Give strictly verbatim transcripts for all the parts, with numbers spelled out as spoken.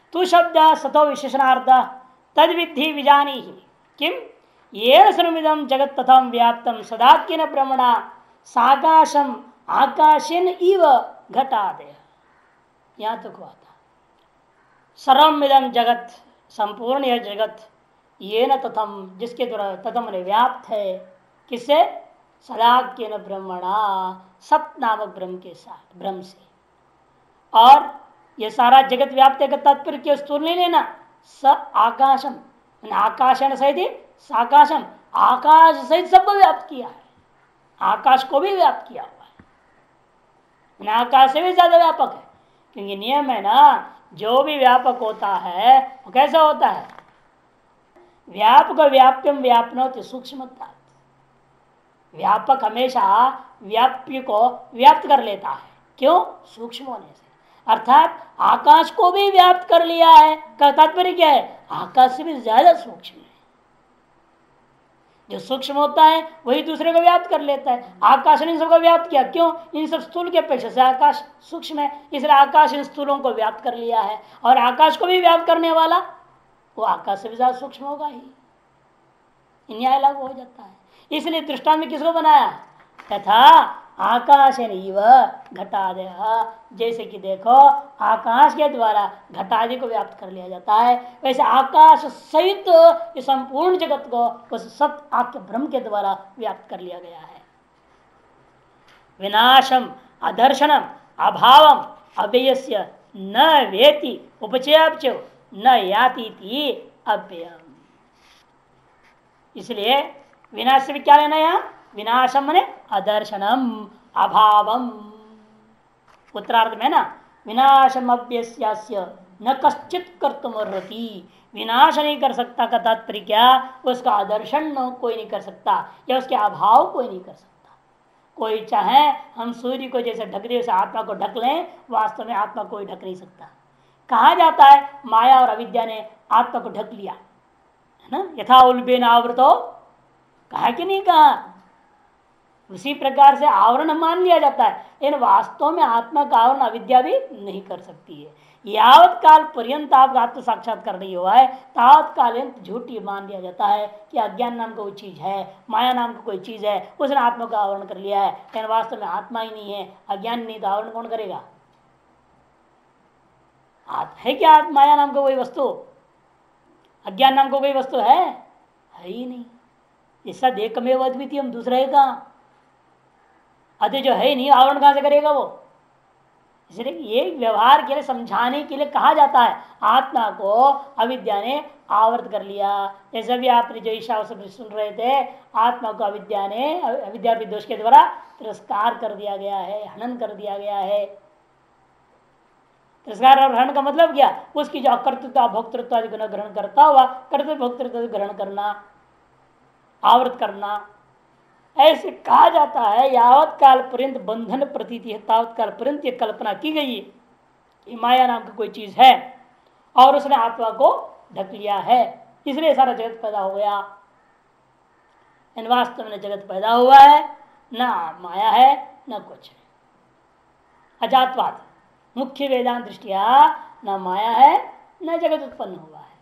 तु शब्द सतो विशेषणार्थ तद विधि विजानी किम येन सर्वमिदं जगत तथम व्याप्तम सदाकिन ब्रह्मणा साकाशम आकाशेन इव घटादय। यहाँ तक हुआ था। सर्वमिदं जगत, संपूर्ण यह जगत, ये न तथम, जिसके द्वारा तथम व्याप्त है, किससे? सदाकिन ब्रह्मणा, सत नामक ब्रह्म के साथ, ब्रह्म से। और ये सारा जगत व्याप्त का तात्पर्य क्यों स्थूल नहीं लेना, स आकाशम, आकाशन सहित साकाशम, आकाश सहित सब व्याप्त किया है, आकाश को भी व्याप्त किया हुआ है, आकाश से भी ज्यादा व्यापक है। क्योंकि नियम है ना, जो भी व्यापक होता है वो कैसा होता है? व्यापक व्याप्यम व्यापनोति सूक्ष्मता। व्यापक हमेशा व्याप्य को व्याप्त कर लेता है। क्यों? सूक्ष्म होने से। अर्थात आकाश को भी व्याप्त कर लिया है का तात्पर्य क्या है? आकाश से भी ज्यादा सूक्ष्म है। जो सूक्ष्म होता है वही दूसरे को व्याप्त कर लेता है। आकाश ने इन सबको व्याप्त किया, क्यों? इन सब स्थूल के अपेक्षा से आकाश सूक्ष्म है, इसलिए आकाश इन स्थूलों को व्याप्त कर लिया है। और आकाश को भी व्याप्त करने वाला वो आकाश से भी ज्यादा सूक्ष्म होगा ही, न्याय लागू हो जाता है। इसलिए दृष्टांत में किसको बनाया? तथा आकाशेन इव घटादय, जैसे कि देखो आकाश के द्वारा घटादि को व्याप्त कर लिया जाता है, वैसे आकाश सहित इस संपूर्ण जगत को उस सत आत्म ब्रह्म के द्वारा व्याप्त कर लिया गया है। विनाशम अदर्शनम अभावम अव्ययस्य न वेति उपचयापचो न याति अव्ययम। इसलिए विनाश से भी क्या लेना? यहां विनाशम मने अदर्शनम अभावम, उत्तरार्थ में ना, विनाशम अव्यस्यास्य न कश्चित कर्तुम अर्हति, विनाश नहीं कर सकता का तात्पर्य क्या? उसका आदर्शन कोई नहीं कर सकता, या उसके अभाव कोई नहीं कर सकता। कोई चाहे हम सूर्य को जैसे ढक दे वैसे आत्मा को ढक लें, वास्तव में आत्मा कोई ढक नहीं सकता। कहा जाता है माया और अविद्या ने आत्मा को ढक लिया है ना, यथा उल्बेन आवृतो, कहा कि नहीं कहा? उसी प्रकार से आवरण मान लिया जाता है, लेकिन वास्तव में आत्मा का आवरण अविद्या भी नहीं कर सकती है। यावत काल पर्यंत आप आत्म साक्षात्कार नहीं हुआ है, तावत कालीन झूठ ये मान लिया जाता है कि अज्ञान नाम का कोई चीज है, माया नाम का कोई चीज है, उसने आत्मा का आवरण कर लिया है। लेकिन वास्तव में आत्मा ही नहीं है, अज्ञान नहीं, तो आवरण कौन करेगा? है क्या माया नाम का कोई वस्तु? अज्ञान नाम का कोई वस्तु है? है ही नहीं। ऐसा एकमेव अद्वितीयम, दूसरा है कहाँ? अतः जो है ही नहीं, आवरण कहां से करेगा वो? इसलिए ये व्यवहार के लिए, समझाने के लिए कहा जाता है आत्मा को अविद्या ने आवृत कर लिया। जैसे भी आपने जो ईशा से सुन रहे थे, आत्मा को अविद्या ने, अविद्या दोष के द्वारा तिरस्कार कर दिया गया है, हनन कर दिया गया है। तिरस्कार और हनन का मतलब क्या? उसकी जो अकर्तृत्व भोक्तृत्व आदि गुण ग्रहण करता हुआ कर्तृत्व भोक्तृत्व ग्रहण करना, आवृत करना। ऐसे कहा जाता है यावत काल पर्यंत बंधन प्रतीति है, तावत काल पर्यंत ये कल्पना की गई है कि माया नाम की कोई चीज है और उसने आत्मा को ढक लिया है, इसलिए सारा जगत पैदा हो गया। इन वास्तव में जगत पैदा हुआ है, ना माया है न कुछ है। अजातवाद मुख्य वेदांत दृष्टिया न माया है न जगत उत्पन्न हुआ है।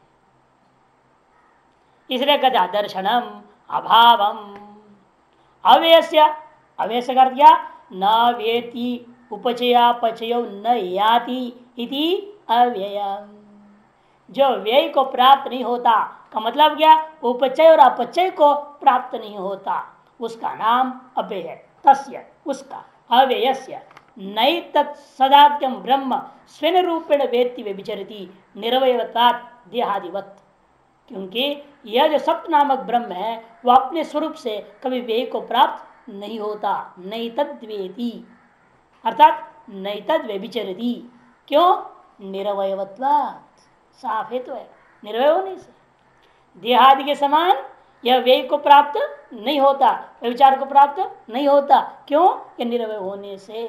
इसलिए कहते दर्शनम अभावम अव्यस्य, अव्यस्य कर दिया न वेति उपचया पचयो न याति इति अव्ययम। जो व्यय को प्राप्त नहीं होता का मतलब क्या? उपचय और अपचय को प्राप्त नहीं होता, उसका नाम अव्यय है। तस्य, उसका, अव्ययस्य नई तत्सदाक्यम ब्रह्म स्वेन रूपेण वेत्ति व्यभिचरति निरवयवतात् देहादिवत्। क्योंकि यह जो सत्य नामक ब्रह्म है वह अपने स्वरूप से कभी व्यय को प्राप्त नहीं होता। नहीं तद्वेति अर्थात नहीं तद व्यभिचरति। क्यों? निरवयवत्वात्, साफ हेतु है, निर्वय होने से। देहादि के समान यह व्यय को प्राप्त नहीं होता, व्यभिचार को प्राप्त नहीं होता। क्यों? यह निरवय होने से।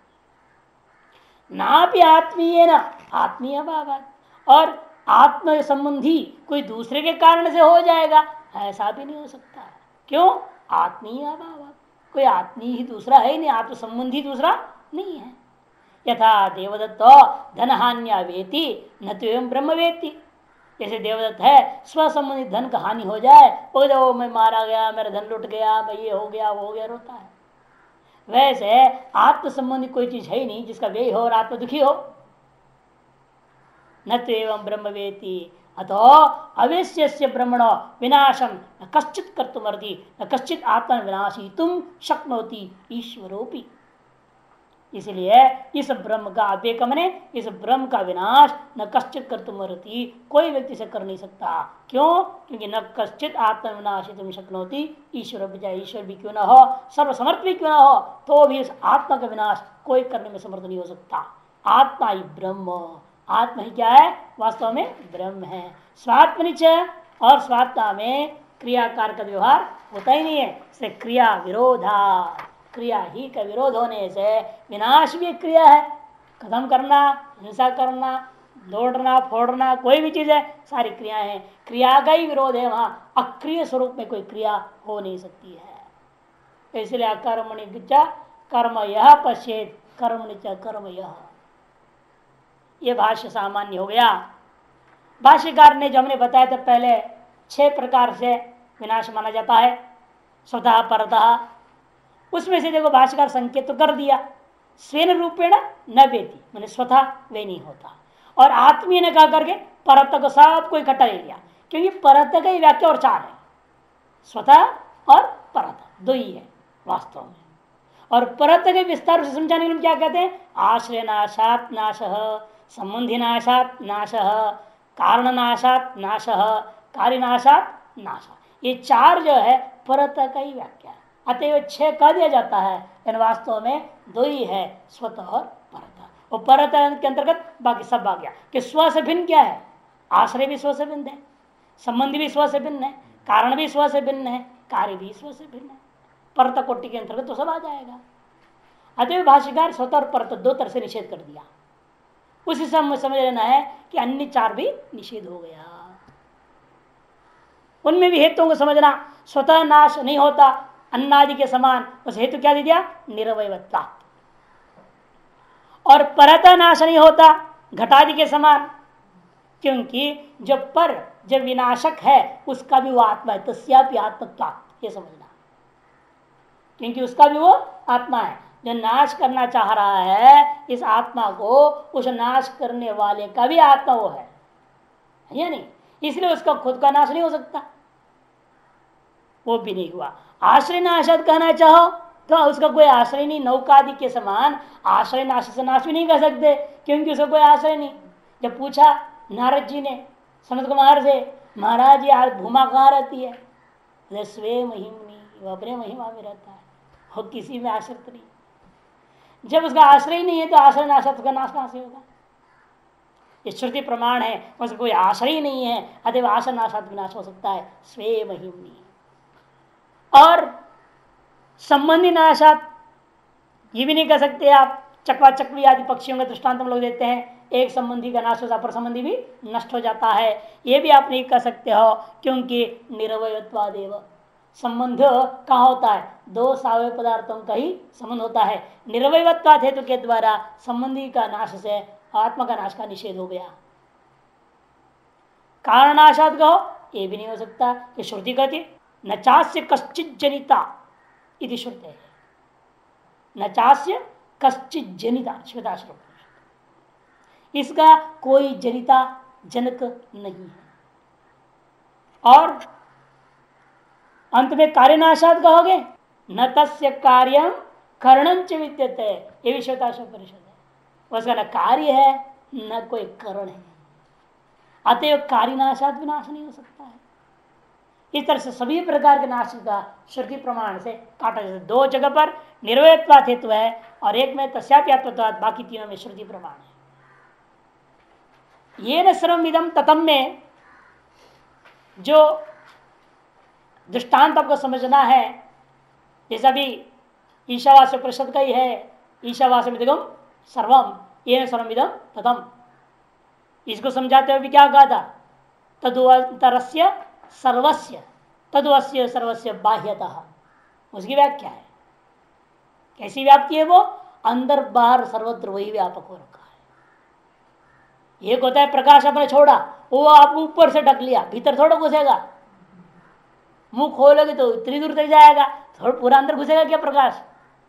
ना भी आत्मीय न आत्मीय भावात्, और आत्म संबंधी कोई दूसरे के कारण से हो जाएगा, ऐसा भी नहीं हो सकता। क्यों? आत्मीय भावात्, कोई आत्मीय ही दूसरा है ही नहीं, आत्म संबंधी दूसरा नहीं है। यथा देवदत्तो धनहान्या वेति न तो एवं ब्रह्म वेति। जैसे देवदत्त है स्व संबंधित धन का हानि हो जाए, वो जो मैं मारा गया, मेरा धन लुट गया, मैं ये हो गया वो हो गया रोता है। वैसे आत्म संबंधी कोई चीज है ही नहीं जिसका व्यय हो और आत्म दुखी हो। न तो एवं ब्रह्म वेति अतो अवश्य ब्रह्मणो विनाशम न कश्चित कर्तुमर्ति न कश्चित आत्मा विनाशी तुम शक्नोति ईश्वरोपि। इसलिए इस ब्रह्म का अव्यकमने इस ब्रह्म का विनाश न कश्चित कर्तुमर्ति कोई व्यक्ति से कर नहीं सकता। क्यों? क्योंकि न कश्चित आत्मा विनाशी तुम शक्नोति ईश्वर विजय, ईश्वर भी क्यों न हो, सर्वसमर्थ भी क्यों न हो, तो भी इस आत्मा का विनाश कोई करने में समर्थ नहीं हो सकता। आत्मा ही ब्रह्म, आत्मा ही क्या है? वास्तव में ब्रह्म है। स्वात्मनिच और स्वात्मा में क्रियाकार का व्यवहार होता ही नहीं है। इससे क्रिया विरोधा, क्रिया ही का विरोध होने से विनाश भी एक क्रिया है। खत्म करना, हिंसा करना, दौड़ना, फोड़ना, कोई भी चीज है, सारी क्रियाएं हैं। क्रिया का ही विरोध है, वहां अक्रिय स्वरूप में कोई क्रिया हो नहीं सकती है। इसलिए अकर्मणि कर्म यह पश्चेत कर्मणि च कर्म यह। यह भाष्य सामान्य हो गया। भाष्यकार ने जो हमने बताया था पहले छह प्रकार से विनाश माना जाता है, स्वतः परतः, उसमें से देखो भाष्यकार संकेत तो कर दिया। स्वेन रूपेण न वेति, मैंने स्वतः वे नहीं होता। और आत्मीय ने कहा करके परत को सबको इकट्ठा ले लिया, क्योंकि परत का ही व्याख्या और चार है, स्वतः और परत दो ही है वास्तव में। और परत के विस्तार से समझाने के लिए क्या कहते हैं? आश्रय नाशात नाश, संबंधी नाशात नाश, कारण नाशात नाश, कार्य नाशात नाश। ये चार जो है परत का ही व्याख्या है। अतएव छह कह दिया जाता है, लेकिन वास्तव में दो ही है, स्वतः और परत। और परत के अंतर्गत बाकी सब आ गया कि स्व से भिन्न क्या है? आश्रय भी स्व से भिन्न है, संबंधी भी स्व से भिन्न है, कारण भी स्व से भिन्न है, कार्य भी स्व से भिन्न है। परत कोटि के अंतर्गत तो सब आ जाएगा। अतएव भाष्यकार स्वतः और परत दो तरह से निषेध कर दिया। उसी समय समझ लेना है कि अन्य चार भी निषेध हो गया। उनमें भी हेतुओं को समझना। स्वतः नाश नहीं होता अन्नादि के समान, उस हेतु क्या दे दिया? निरवयवत्ता। और परत नाश नहीं होता घटादि के समान, क्योंकि जब पर जब विनाशक है उसका भी वो आत्मा है, तस्यापि आत्मत्वा, ये समझना। क्योंकि उसका भी वो आत्मा है, जो नाश करना चाह रहा है इस आत्मा को, उस नाश करने वाले का भी आत्मा वो है, या नहीं? इसलिए उसका खुद का नाश नहीं हो सकता, वो भी नहीं हुआ। आश्रय नाशात कहना चाहो तो उसका कोई आश्रय नहीं, नौकादि के समान आश्रय नाश से नाश भी नहीं कर सकते, क्योंकि उसका कोई आश्रय नहीं। जब पूछा नारद जी ने सनत कुमार से, महाराज जी आज भूमा कहाँ रहती है? स्वे महिमनी, वो अपने महिमा में रहता है, वो किसी में आश्रित नहीं। जब उसका आश्रय नहीं है तो आश्रय नाशात का नाश कहां से होगा? ये श्रुति प्रमाण है, उसका कोई आश्रय नहीं है, अतएव आश्रय नाशात विनाश हो सकता है, स्वे महिमनी। और संबंधी नाशात ये भी नहीं कह सकते आप। चकवा चकवी आदि पक्षियों का दृष्टांत हम लोग देते हैं, एक संबंधी का नाश होता है, पर संबंधी भी नष्ट हो जाता है, ये भी आप नहीं कह सकते हो, क्योंकि निरवयत्वादेव संबंध कहाँ होता है? दो सावयव पदार्थों का ही संबंध होता है। निरवयत्वाद हेतु के द्वारा संबंधी का नाश से आत्मा का नाश का निषेध हो गया। कारणाशात कहो, ये भी नहीं हो सकता कि श्रुति कहती न चास्य कश्चित जनिता इति श्रुते है, न चास्य कश्चित जनिता, श्वेताश्रम, इसका कोई जनिता जनक नहीं है। और अंत में कार्यनाशात कहोगे, न तस्य कार्यम करणंच विद्यते, ये भी श्वेताश्रम परिषद है। उसका न कार्य है न कोई करण है, अतएव कार्यनाशात भी नाश नहीं हो सकता है। इस तरह से सभी प्रकार के नाश का श्रुति प्रमाण से काटा जाता है। दो जगह पर निर्वयत्वात् हेतु है और एक में तस्याप्यात्वत्वात्, बाकी तीनों में श्रुति प्रमाण है। ये न सर्वम इदम ततम में जो दृष्टांत आपको समझना है, जैसा भी ईशावास्य परिषद का ही है, ईशावास्य इदम सर्वम ये न सर्वम इदम ततम, इसको समझाते हुए भी क्या कहा था? तदुअंतरस्य सर्वस्य तदुअस्य सर्वस्य बाह्यतः, उसकी व्याख्या है। कैसी व्याप्ति है वो? अंदर बाहर सर्वत्र वही व्यापक हो रखा है। एक होता है प्रकाश अपने छोड़ा, वो आपको ऊपर से ढक लिया, भीतर थोड़ा घुसेगा। मुंह खोलोगे तो इतनी दूर तक जाएगा, थोड़ा पूरा अंदर घुसेगा क्या प्रकाश?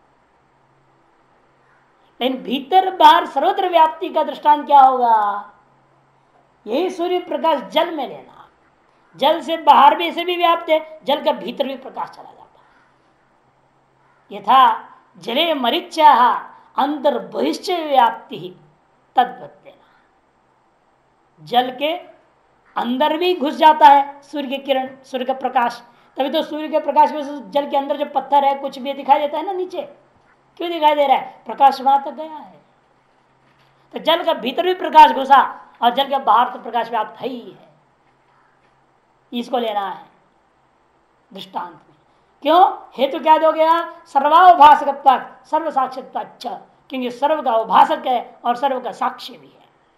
लेकिन भीतर बाहर सर्वत्र व्याप्ति का दृष्टांत क्या होगा? यही सूर्य प्रकाश जल में लेना। जल से बाहर भी ऐसे भी व्याप्त है, जल का भीतर भी प्रकाश चला जाता है। यथा जले मरीच्या अंतर बहिश्च व्याप्ति ही तद्वत देना। जल के अंदर भी घुस जाता है सूर्य की किरण, सूर्य का प्रकाश। तभी तो सूर्य के प्रकाश में जल के अंदर जो पत्थर है कुछ भी दिखाई देता है ना नीचे, क्यों दिखाई दे रहा है? प्रकाश वहां तक गया है। तो जल का भीतर भी प्रकाश घुसा और जल के बाहर तो प्रकाश व्याप्त है ही है। इसको लेना है दृष्टांत में। क्यों? हेतु क्या दो गया? सर्वावभाषकत्व सर्व साक्षित्व, क्योंकि सर्व का उभाषक है और सर्व का साक्ष्य भी है।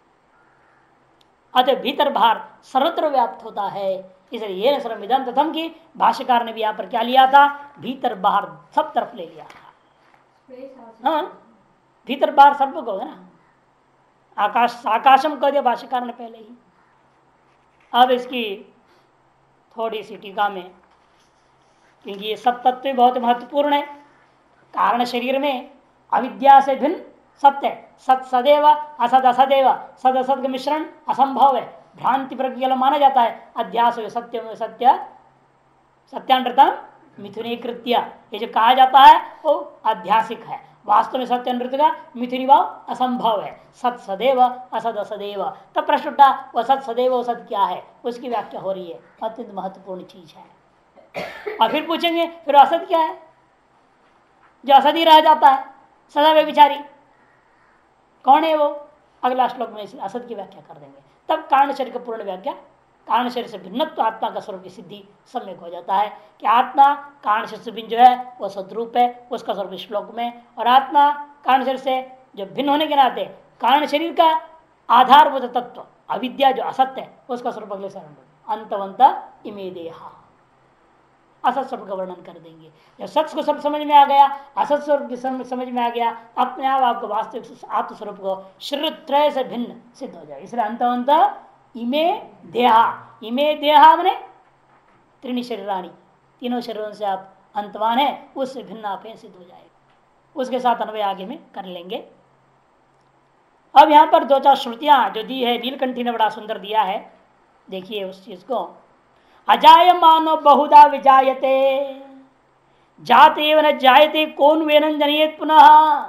अतः भीतर बाहर सर्वत्र व्याप्त होता है। इसलिए ये सर्वमिदं तथम की भाष्यकार ने भी यहाँ पर क्या लिया था? भीतर बाहर सब तरफ ले लिया था। हाँ, भीतर बाहर सब को होगा ना। आकाश आकाशम कह दिया भाष्यकार ने पहले ही। अब इसकी थोड़ी सी टीका में, क्योंकि ये सब तत्व बहुत महत्वपूर्ण है। कारण शरीर में अविद्या से भिन्न सत्य है। सत सदैव, असद असदैव, सद असद का मिश्रण असंभव है, भ्रांति प्रक्रिया माना जाता है। अध्यास सत्य सत्य सत्यानृतम मिथुनी कृत्य, ये जो कहा जाता है वो आध्यासिक है। वास्तव में सत्य नृत्य का मिथुनी भाव असंभव है। सत सदैव असद असदैव। तब प्रश्न उठा वह सत सदैव असद क्या है? उसकी व्याख्या हो रही है। अत्यंत महत्वपूर्ण चीज है। और फिर पूछेंगे फिर असद क्या है? जो असद ही रह जाता है सदा वे विचारी, कौन है वो? अगला श्लोक में इस असद की व्याख्या कर देंगे। तब कारण शरीर का पूर्ण व्याख्या, कारण शरीर से भिन्नत्व आत्मा का स्वरूप की सिद्धि सम्यक हो जाता है कि आत्मा कारण शरीर से भिन्न जो है वह सद्रूप है, उसका स्वरूप श्लोक में। और आत्मा कारण शरीर से जो भिन्न होने के नाते कारण शरीर का आधारभूत तत्व अविद्या जो असत्य है उसका स्वरूप अगले शरण में अंतवंत इमे देहा असत स्वरूप का वर्णन कर देंगे। जब सत्य को सब समझ में आ गया, असत स्वरूप की समझ में आ गया, अपने आप आपको वास्तविक आत्मस्वरूप को शरीर त्रय से भिन्न सिद्ध हो जाए। इसलिए अंतवंत इमे देहा, इमे देहा मने त्रिणी शरीरानी, तीनों शरीरों से आप अंतवान है, उससे भिन्न आप सिद्ध हो जाएगा। उसके साथ अन्वय आगे में कर लेंगे। अब यहाँ पर दो चार श्रुतियां जो दी है नीलकंठी ने बड़ा सुंदर दिया है, देखिए उस चीज को। अजायमानो बहुधा विजायते जाते न जायते कौन वेनन जनयेत पुनः।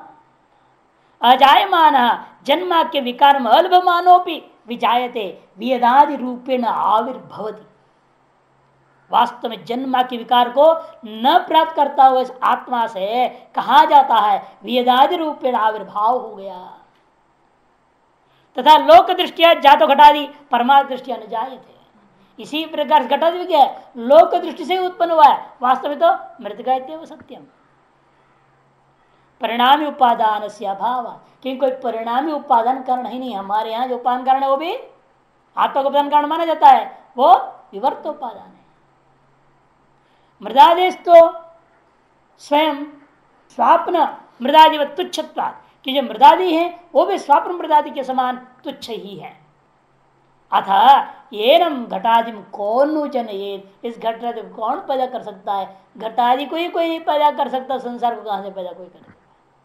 अजायमान जन्मा के विकार में अल्पमानोपि विजायते वियदादि रूपेण आविर्भवति। वास्तव में जन्मा के विकार को न प्राप्त करता हुआ इस आत्मा से कहा जाता है वियदादि रूपेण आविर्भाव हो गया। तथा लोक दृष्टिया जातो घटादि परमार्थ दृष्टिया न जायते। इसी प्रकार घटा भी क्या है? लोक दृष्टि से उत्पन्न हुआ है, वास्तव में तो मृतगायते सत्यम। परिणामी उपादान से अभाव, क्योंकि कोई परिणामी उपादान कारण ही नहीं। हमारे यहाँ जो उपादान कारण है वो भी आत्मा को उपादान कारण माना जाता है, वो विवर्त उपादान है। मृदादेश तो स्वयं स्वाप्न मृदादि व तुच्छत्वात्, कि जो मृदादि है वो भी स्वाप्न मृदादि के समान तुच्छ ही है। अतः एनम घटादिम कौन जनयेत, इस घटादि को कौन पैदा कर सकता है? घटादि को ही कोई नहीं पैदा कर सकता, संसार को कहां से पैदा कोई करेगा?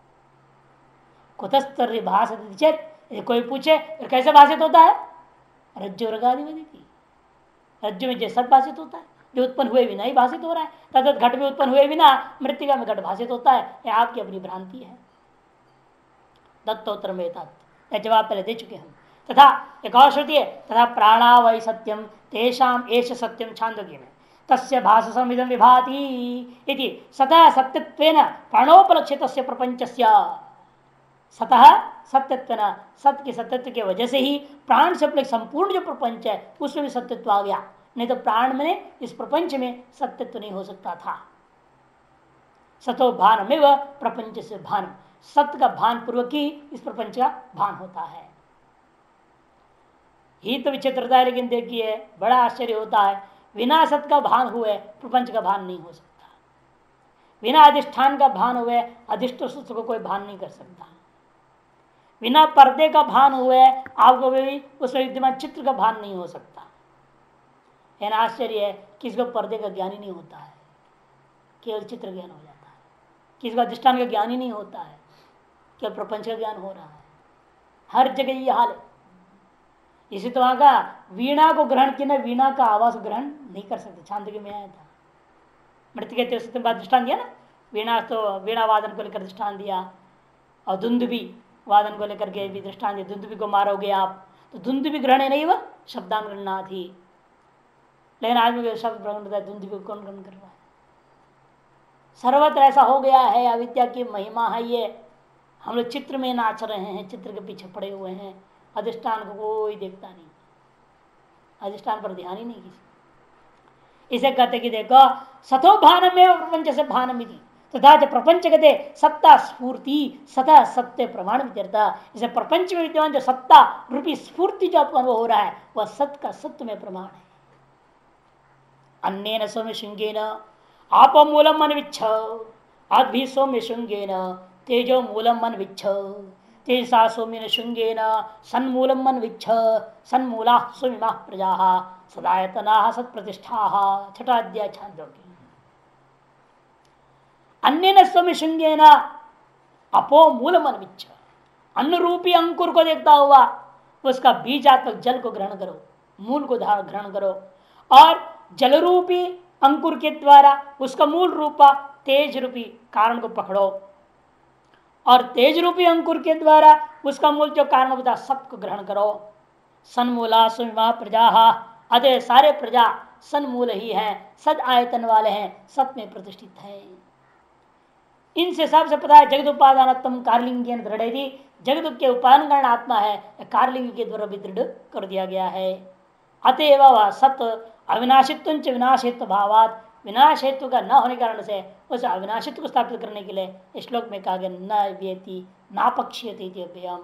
कुतस्तर भाषित चेत, कोई पूछे कैसे भाषित होता है? रज्जु रगादिवदी की रज्जु में जैसा भाषित होता है, जो उत्पन्न हुए बिना ही भाषित हो रहा है। तथा घट में उत्पन्न हुए बिना मृतिका में घट भाषित होता है। यह आपकी अपनी भ्रांति है। दत्तोत्तर में जवाब पहले दे चुके हम। तथा एक और श्रुति है, तथा प्राणा वै सत्यम तेषाम एष सत्यम छांदोग्य में तस्य भाषसमिदं विभाति इति सतः सत्यत्वेन प्राणोपलक्षित प्रपंचस्य। सतः सत्यत्वेन, सत्य के सत्यत्व के वजह से ही प्राण से अपने संपूर्ण जो प्रपंच है उसमें भी सत्यत्व आ गया। नहीं तो प्राण में इस प्रपंच में सत्यत्व नहीं हो सकता था। सतो भानमेव प्रपंच से भान, सत्य का भान पूर्वक ही इस प्रपंच का भान होता है। ही तो विचित्रता है, लेकिन देखिए बड़ा आश्चर्य होता है, बिना सत्य का भान हुए प्रपंच का भान नहीं हो सकता। बिना अधिष्ठान का भान हुए अधिष्ट सूत्र को कोई भान नहीं कर सकता। बिना पर्दे का भान हुए आपको भी उस विद्यमान चित्र का भान नहीं हो सकता। है ना, आश्चर्य है, किसको पर्दे का ज्ञान ही नहीं होता है, केवल चित्र ज्ञान हो जाता है। किसको अधिष्ठान का ज्ञान ही नहीं होता है, केवल प्रपंच का ज्ञान हो रहा है। हर जगह ये हाल है। इसी तो वहां का वीणा को ग्रहण किया, वीणा का आवाज ग्रहण नहीं कर सकते। छांदोग्य में आया था, मृत्यु के उसके बाद दृष्टान दिया ना, वीणा तो वीणा वादन को लेकर दृष्टान दिया, और धुंधुबी वादन को लेकर के भी दृष्टान दिया। धुंधुबी को मारोगे आप तो धुंधुबी ग्रहण नहीं वह शब्दान गणना थी, लेकिन आदमी शब्द ग्रहण करता है, धुंधुबी को कौन ग्रहण कर रहा है? सर्वत्र ऐसा हो गया है, अविद्या की महिमा है ये। हम लोग चित्र में नाच रहे हैं, चित्र के पीछे पड़े हुए हैं, अधिष्ठान को कोई देखता नहीं, अधिष्ठान पर ध्यान ही नहीं किसी। इसे कहते कि देखो सतो भान में प्रपंच से भान मिली तथा तो प्रपंच कहते सत्ता स्फूर्ति सतः सत्य प्रमाण विचरता। इसे प्रपंच में विद्यमान जो सत्ता रूपी स्फूर्ति जो आपको अनुभव हो रहा है वह सत्य का सत्य में प्रमाण है। अन्य सौम्य शुंगेन आप मूलम अनविच्छ अद्भि सौम्य शुंगेन तेजो मूलम अनविच्छ तेजसा सौम्य शुंगेन सन्मूलम अनविच्छ सन्मूला सौम्यमा प्रजा सदायतना सत्प्रतिष्ठा। छठाध्याय छांदोग्य। अन्य सौम्य शुंगेन अपो मूलम अनविच्छ, अन्न रूपी अंकुर को देखता हुआ उसका बीजात्मक जल को ग्रहण करो, मूल को ग्रहण करो, और जल रूपी अंकुर के द्वारा उसका मूल रूपा तेज रूपी कारण को पकड़ो, और तेज रूपी अंकुर के द्वारा उसका मूल जो कारण होता सबको ग्रहण करो। सन्मूला सुमा प्रजा, अतः सारे प्रजा सन्मूल ही हैं, सद आयतन वाले हैं, सत में प्रतिष्ठित है। इनसे सबसे पता है जगद उपादानत्म कारलिंग दृढ़, जगत के उपादान कारण आत्मा है, कारलिंग के द्वारा भी दृढ़ कर दिया गया है। अतएव वह सत अविनाशित्व विनाशित्व भावात, विनाश हेतु का न होने के कारण से उस अविनाशित्व को स्थापित करने के लिए इस श्लोक में कहा गया न व्यति नापक्ष्यते व्ययम।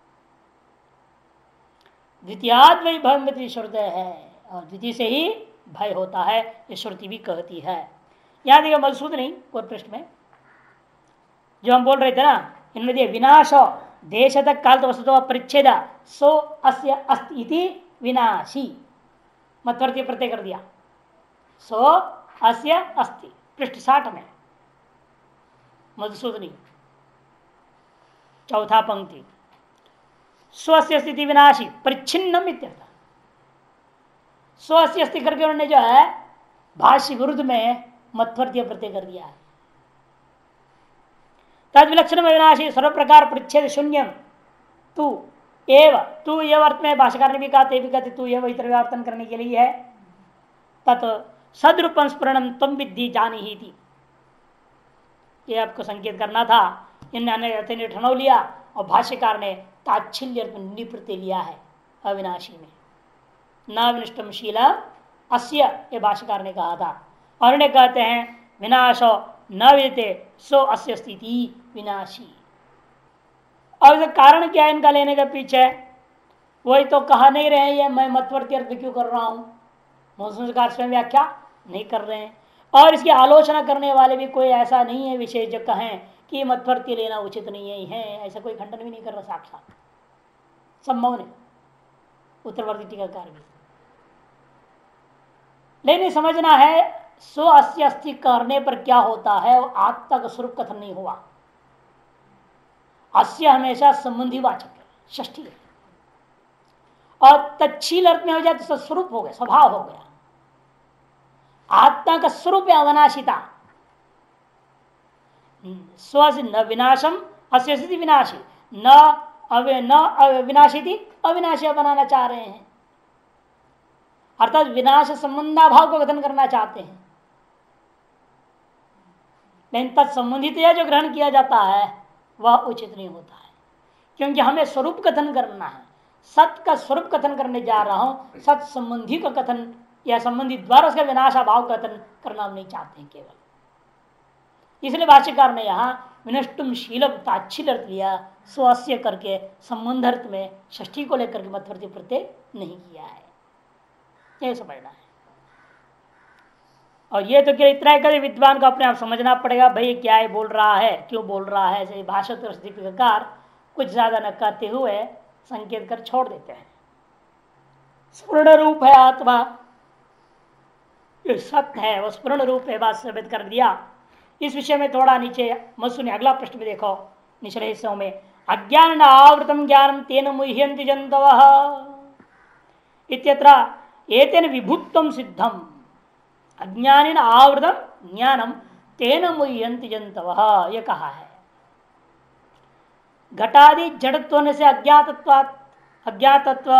द्वितीयाद वही भय श्रुत है, और द्वितीय से ही भय होता है, ये श्रुति भी कहती है। याद देखिए मधुसूदनी और पृष्ठ में जो हम बोल रहे थे ना, इनमें दिए विनाश देश तक काल तो वस्तु परिच्छेद सो अस्य अस्ति इति विनाशी, मध्यवर्ती प्रत्यय कर दिया, सो अस्य अस्ति। पृष्ठ साठ में मधुसूदनी चौथा पंक्ति, स्वस्य स्थिति विनाशी परिच्छिन्नम इत्यर्थ। स्वस्य स्थिति करके उन्होंने जो है भाष्य विरुद्ध में मध्यवर्ती प्रत्यय कर दिया है। तद विलक्षण विनाशी सर्व प्रकार परिच्छेद शून्यम तू एव, तू एव अर्थ में भाष्यकार ने भी कहा, ते भी कहते तू एव इतर व्यावर्तन करने के लिए है। तत् सदरूपम स्फुरणम तम विद्धि जानी ही थी, ये आपको संकेत करना था। इन्होंने ठनौ लिया और भाष्यकार ने ताच्छिल्य निप्रत्यय लिया है अविनाशी में, न विनष्टम शीलम अस्य, ये भाष्यकार ने कहा था। और उन्हें कहते हैं विनाशो न विदते सो अस्य स्थिति विनाशी। और इसका कारण क्या है इनका लेने के पीछे, वही तो कहा नहीं रहे ये मैं मध्यवर्ती अर्थ क्यों कर रहा हूं, मौसमकार स्वयं व्याख्या नहीं कर रहे हैं। और इसकी आलोचना करने वाले भी कोई ऐसा नहीं है विशेष जो कहें कि मध्यवर्ती लेना उचित नहीं है, ऐसा कोई खंडन भी नहीं कर रहा, साक्षात संभव नहीं उत्तरवर्ती टीकाकार भी। लेकिन समझना है सो अस्य अस्थि करने पर क्या होता है, आत्मा का स्वरूप कथन नहीं हुआ। अस्य हमेशा संबंधी वाचक है, षष्ठी है, और तच्छील अर्थ में हो जाए तो स्वरूप हो गया, स्वभाव हो गया। आत्मा का स्वरूप है अविनाशिता, स्व से न विनाशम अस्य स्थिति विनाशी, न अवे न अविनाशी थी अविनाशी बनाना चाह रहे हैं, अर्थात विनाश संबंधाभाव को कथन करना चाहते हैं। लेकिन तत्संबंधित यह जो ग्रहण किया जाता है वह उचित नहीं होता है, क्योंकि हमें स्वरूप कथन करना है। सत का स्वरूप कथन करने जा रहा हूं, सत संबंधी का कथन या संबंधी द्वारा उसका विनाशाभाव कथन करना हम नहीं चाहते हैं केवल। इसलिए भाष्यकार ने यहाँ विनष्टुम शीलम ताच्छील अर्थ लिया, स्वस्य करके संबंध अर्थ में षष्ठी को लेकर के मध्यवर्ती प्रत्यय नहीं किया है, यह समझना है। और ये तो क्या इतना ही विद्वान को अपने आप समझना पड़ेगा, भाई क्या है बोल रहा है, क्यों बोल रहा है। ऐसे भाषा दीपिकाकार कुछ ज्यादा न कहते हुए संकेत कर छोड़ देते हैं। स्पूर्ण रूप है आत्मा, सत्य है, वो स्पूर्ण रूप है, बात साबित कर दिया। इस विषय में थोड़ा नीचे मसु ने अगला प्रश्न में देखो, निचले हिस्सों में अज्ञान आवृतम ज्ञानम तेन मुह्यन्ति जंतवः इत्यत्र एतेन विभुत्वम सिद्धम। अज्ञानेन आवृतम ज्ञानम तेन मुह्यन्ति जंतवः, यह कहा है। घटादि जड़त्व होने से अज्ञातत्व अज्ञातत्व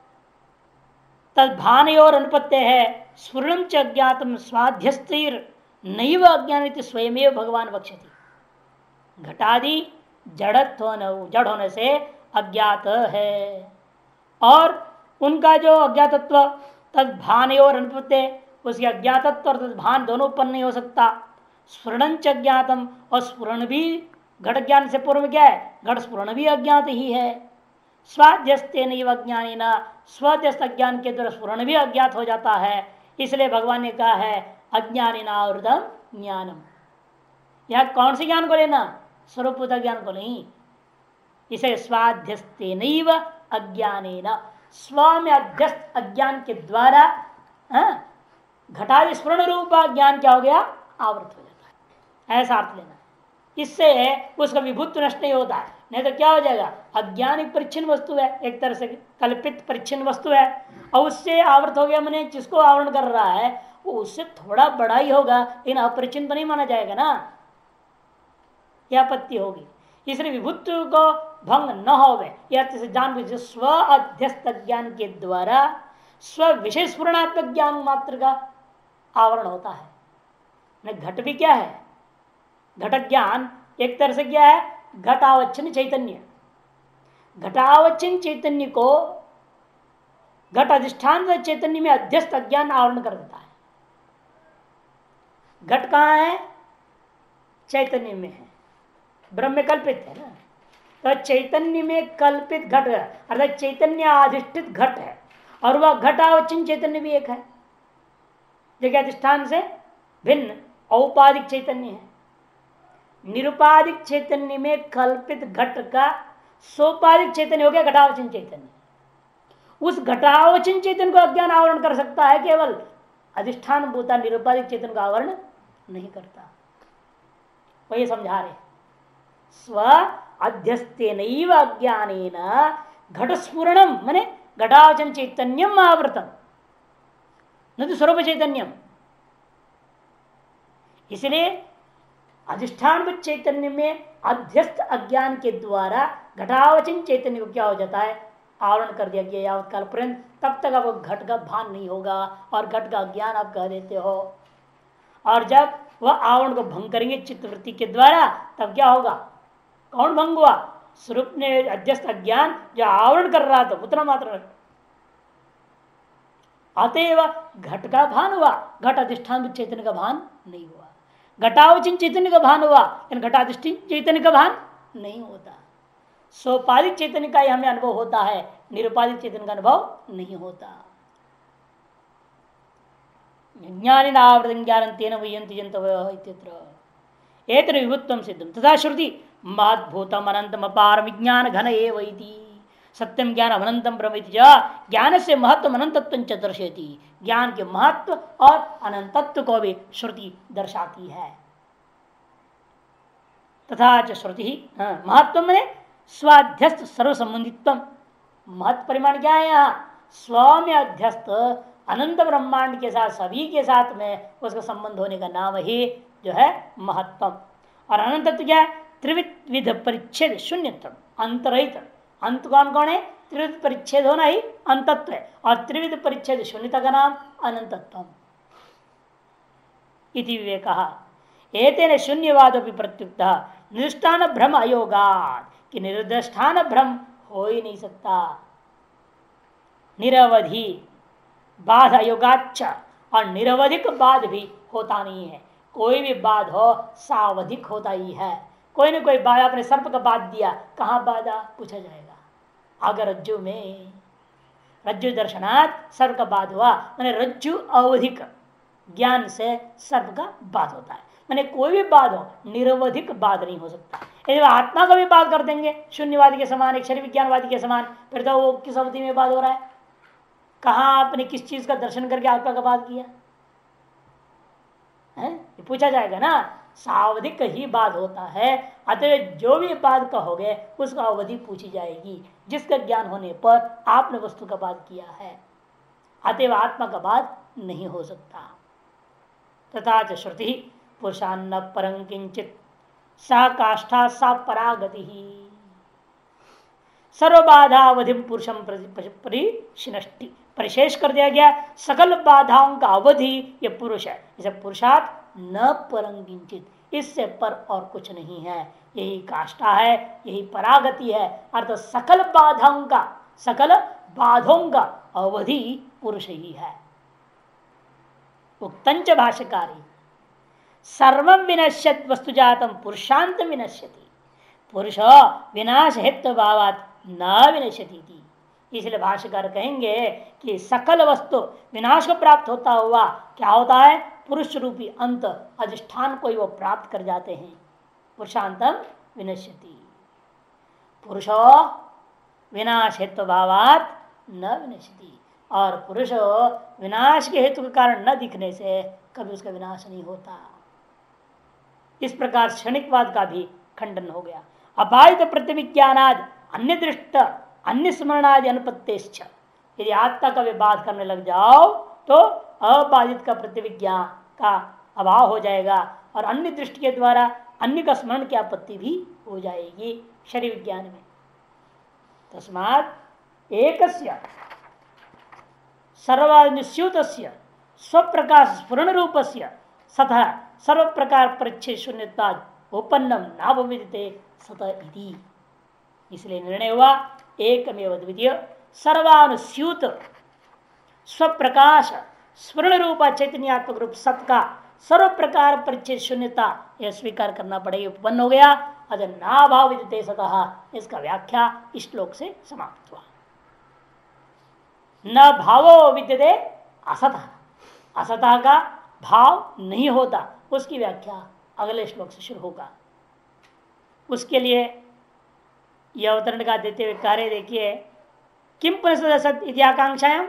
तद्भानयोर अनुपत्ति है। स्फुरणं च अज्ञातम स्वाध्यस्तिर नैव अज्ञान स्वयमेव भगवान वक्षति। घटादि जड़त्व जड़ होने से अज्ञात है, और उनका जो अज्ञातत्व तद्भानयोर अनुपत्ति, उसके अज्ञातत्व और तद्भान दोनों उत्पन्न नहीं हो सकता। स्फुरणं च अज्ञातम, और स्फुरण भी घट ज्ञान से पूर्व क्या है, घट स्फुरण भी अज्ञात ही है। स्वाध्यस्ते नहीं अज्ञानी न, स्वाध्यस्त अज्ञान के द्वारा स्फुरण भी अज्ञात हो जाता है। इसलिए भगवान ने कहा है अज्ञानी नावृतम ज्ञानम। यह कौन से ज्ञान को लेना, स्वरूप ज्ञान को नहीं। इसे स्वाध्यस्ते नहीं अज्ञानी न, स्व में अध्यस्त अज्ञान के द्वारा घटादि स्फुरण रूप ज्ञान क्या हो गया, आवृत हो जाता है। ऐसा अर्थ लेना, इससे उसका विभुत्व नष्ट नहीं होता है। नहीं तो क्या हो जाएगा, अज्ञान एक परिच्छिन्न वस्तु है, एक तरह से कल्पित परिच्छिन्न वस्तु है, और उससे आवृत हो गया, मैंने जिसको आवरण कर रहा है वो उससे थोड़ा बड़ा ही होगा, लेकिन अपरिच्छिन्न तो नहीं माना जाएगा ना, यह आपत्ति होगी। इसलिए विभुत्व को भंग न होवे यह जान बुझे स्व अध्यस्त ज्ञान के द्वारा स्व विषय स्फुरणात्मक ज्ञान मात्र का आवरण होता है। घट भी क्या है, घट ज्ञान एक तरह से क्या है, घटावच्छिन्न चैतन्य। घटावच्छिन्न चैतन्य को घट अधिष्ठान चैतन्य में अध्यस्त अज्ञान आवरण कर देता है। घट कहाँ है, चैतन्य में है, ब्रह्म में कल्पित है ना। तो चैतन्य में कल्पित घट अर्थात चैतन्य अधिष्ठित घट है, और वह घटावच्छिन्न चैतन्य भी एक है, जो अधिष्ठान से भिन्न औपाधिक चैतन्य है। निरुपाधिक चैतन्य में कल्पित घट का सोपाधिक चैतन्य हो गया घटावचिन चैतन्य। उस घटावचिन चैतन्य को अज्ञान आवरण कर सकता है, केवल अधिष्ठान भूता निरुपाधिक चैतन्य का आवरण नहीं करता। वही समझा रहे, स्व अध्यस्ते नैव अज्ञानेन घट स्फुरणम माने घटावचन चैतन्यम आवृतम न तो स्वरूप चैतन्यम। इसलिए अधिष्ठान चैतन्य में अध्यस्त अज्ञान के द्वारा घटावचन चैतन्य को क्या हो जाता है, आवरण कर दिया गया यावत काल पर्यंत। तब तक आपको घट का भान नहीं होगा और घट का अज्ञान आप कह देते हो। और जब वह आवरण को भंग करेंगे चित्तवृत्ति के द्वारा, तब क्या होगा, कौन भंग हुआ, स्वरूप ने अध्यस्त अज्ञान जो आवरण कर रहा था उतना मात्र। अतएव घट का भान हुआ, घट अधिष्ठान चैतन्य का भान नहीं हुआ। घटावचिन चैतन्य का भान हुआ, घटाधिष्ठित चैतन्य का भान नहीं होता। सोपाधिक चैतन्य का ही हमें अनुभव होता है, निरुपाधिक चैतन्य का अनुभव नहीं होता। ज्ञानी आवृतम ज्ञानं तेन मुह्यन्ति जन्तवः इत्यत्र एतद् विभुत्वं सिद्धं तथा श्रुति महद्भूतम् अनन्तम् अपारं विज्ञान घन एव इति सत्यम ज्ञान अनंतम ब्रह्म इति ज्ञान से महत्व अनंतत्व च दर्शयति। ज्ञान के महत्व और अनंतत्व को भी श्रुति दर्शाती है। तथा च श्रुति महत्व में स्वाध्यस्त सर्व संबंधित्व। महत्व परिमाण क्या है, यहाँ स्व में अध्यस्त अनंत ब्रह्मांड के साथ सभी के साथ में उसका संबंध होने का नाम ही जो है महत्व। और अनंतत्व क्या है, त्रिविध परिच्छेद शून्यत्व अंतरहित। अंत कौन कौन है, त्रिविध परिच्छेद होना ही अंतत्व है, और त्रिविध परिच्छेद शून्यता का नाम अनंतत्व इति विवेकः। एतेन शून्यवादोपि प्रत्युक्त निरुष्टान भ्रम अयोगात् कि निरुष्टान भ्रम हो ही नहीं सकता। निरवधि बाध अयोगाच्च, और निरवधिक बाध भी होता नहीं है। कोई भी बाध हो सावधिक होता ही है। कोई न कोई बाध, आपने सर्प का बाध दिया, कहाँ बाधा पूछा जाएगा। अगर रज्जु में रज्जु दर्शनात् सर्प का बाध हुआ, मैंने रज्जु अवधिक ज्ञान से सर्व का बाध होता है। मैंने कोई भी बाध हो, निरवधिक बाध नहीं हो सकता। यदि आत्मा का भी बात कर देंगे शून्यवादी के समान, एक शरीर विज्ञानवादी के समान, फिर तो वो किस अवधि में बात हो रहा है? कहाँ आपने किस चीज का दर्शन करके आत्मा का बात किया है? ये पूछा जाएगा ना। सावधिक ही बात होता है। अतः जो भी बात कहोगे उसका अवधि पूछी जाएगी, जिसका ज्ञान होने पर आपने वस्तु का बात किया है। अतएव आत्मा का बात नहीं हो सकता। तथा च श्रुति पुरुषान्न परं किंचित सा काष्ठा सा परागति सर्वबाधावधि पुरुषम परिशिनष्टि। परिशेष कर दिया गया सकल बाधाओं का अवधि ये पुरुष है। इसे पुरुषार्थ न परं किंचित, इससे पर और कुछ नहीं है। यही काष्ठा है, यही परागति है। अर्थात सकल बाधाओं का, सकल बाधों का अवधि पुरुष ही है। उक्तंच भाष्यकारी सर्वं विनश्यत वस्तुजातम पुरुषांत विनश्यति। पुरुष विनाश हेतु भावात न विनश्यति। इसलिए भाष्यकार कहेंगे कि सकल वस्तु विनाश को प्राप्त होता हुआ क्या होता है? पुरुष रूपी अंत अधिष्ठान को ही वो प्राप्त कर जाते हैं। पुरुषांतम विनश्यति। पुरुषो विनाश हेतु भावात न विनश्यति। और पुरुष विनाश के हेतु के कारण न दिखने से कभी उसका विनाश नहीं होता। इस प्रकार क्षणिकवाद का भी खंडन हो गया। अबाधित प्रतिविज्ञानाद अन्य दृष्ट अन्य स्मरणादि अनुपत्तेश्च। यदि आत्मा का विवाद करने लग जाओ तो अबाधित का प्रतिविज्ञान का अभाव हो जाएगा और अन्य दृष्टि के द्वारा अन्य का स्मरण की आपत्ति भी हो जाएगी शरीर विज्ञान में। तस्मात् एकस्य सर्वानिश्यूतस्य स्वप्रकाश स्फुरण रूपस्य सतः सर्व प्रकार परिच्छेद शून्यता उपन्नम नाभविदिते सत इति। इसलिए निर्णय हुआ एकमेव द्वितीय सर्वानुस्यूत स्वप्रकाश स्फुरण रूप चैतन्यात्मक रूप सत का सर्व प्रकार परिच्छेद शून्यता यह स्वीकार करना पड़ेगा। उपन्न हो गया। अगर नाभाव विदिते सतः, इसका व्याख्या इस श्लोक से समाप्त हुआ। न भावो विद्यते असतः, असतः का भाव नहीं होता, उसकी व्याख्या अगले श्लोक से शुरू होगा। उसके लिए यह अवतरण का देते हुए कार्य देखिए। किम पुनः सत इति आकांक्षायां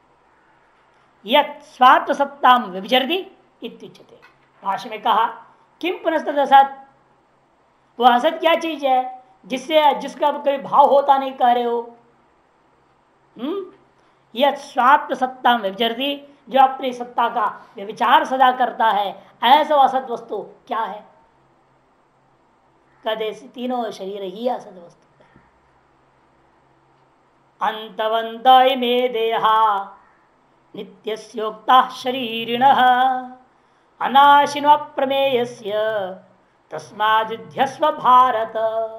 यत् स्वात्म सत्ताम व्यभिचरति इत्युच्यते। भाष्य में कहा किम पुनः असत, वह असत क्या चीज है जिससे जिसका कभी भाव होता नहीं कह रहे हो। हम्म यह स्वात्म सत्ता व्यभिचरति, जो अपनी सत्ता का व्यभिचार सदा करता है, ऐसा असत वस्तु क्या है? कहते तीनों शरीर ही असत वस्तु है। अंतवंत इमे देहा नित्यस्योक्ता शरीरिणः अनाशिनो अप्रमेयस्य तस्माद्युध्यस्व भारत।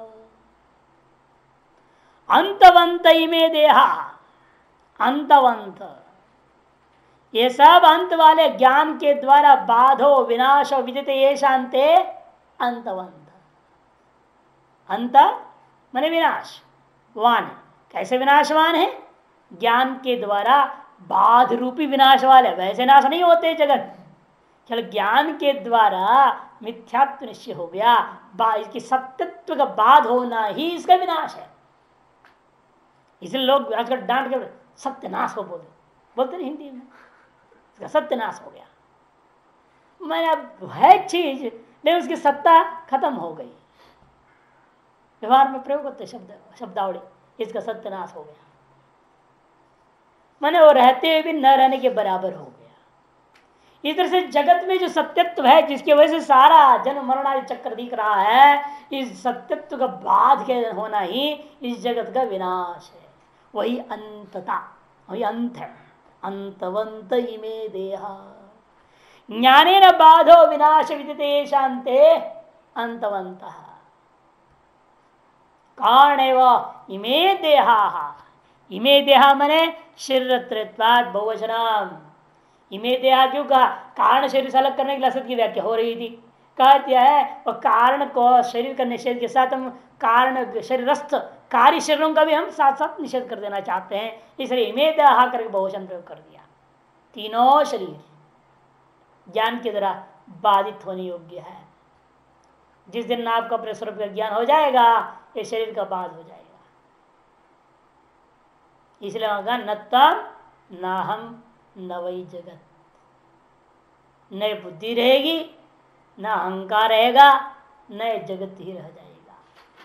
अंतवंत इमे देहा, अंतवंत ये सब अंत वाले ज्ञान के द्वारा बाधो विनाशो विदिते ये शांते अंतवंत। अंत माने विनाश वान है। कैसे विनाशवान है? ज्ञान के द्वारा बाध रूपी विनाश वाले। वैसे नाश नहीं होते जगत, चल ज्ञान के द्वारा मिथ्यात्व निश्चय हो गया, इसकी सत्यत्व का बाध होना ही इसका विनाश है। इसलिए लोग आजकल डांट के सत्यनाश हो बोलते बोलते नहीं हिंदी में, इसका सत्यनाश हो गया। मैंने अब है चीज लेकिन उसकी सत्ता खत्म हो गई। व्यवहार में प्रयोग करते शब्द शब्दावली, इसका सत्यनाश हो गया, मैंने वो रहते हुए भी न रहने के बराबर हो गया। इस तरह से जगत में जो सत्यत्व है, जिसकी वजह से सारा जन्म मरण आदि चक्कर दिख रहा है, इस सत्यत्व का बाध के होना ही इस जगत का विनाश है। वही अंतता, वही अंत है। अंतवंत इमे देहा ज्ञानेन बाधो विनाश विदिते शांते अंतवंतः कारणेव इमे देहा। इमे देहा मने शरीरत्वाद बहुवचनम। इमे देहा क्यों कहा? कारण शरीर से अलग करने के लिए असत की व्याख्या हो रही थी। कह दिया है और कारण को शरीर का निषेध के साथ हम कारण शरीरस्थ कार्य शरीरों का भी हम साथ साथ निषेध कर देना चाहते हैं। इसलिए इमे देहा करके बहुवचन प्रयोग कर दिया। तीनों शरीर ज्ञान के द्वारा बाधित होने योग्य है। जिस दिन आपका अपने स्वरूप का ज्ञान हो जाएगा ये शरीर का बाध हो जाएगा। इसलिए होगा न तम न हम न वही जगत, न बुद्धि रहेगी न अहंकार रहेगा, न जगत ही रह जाएगा।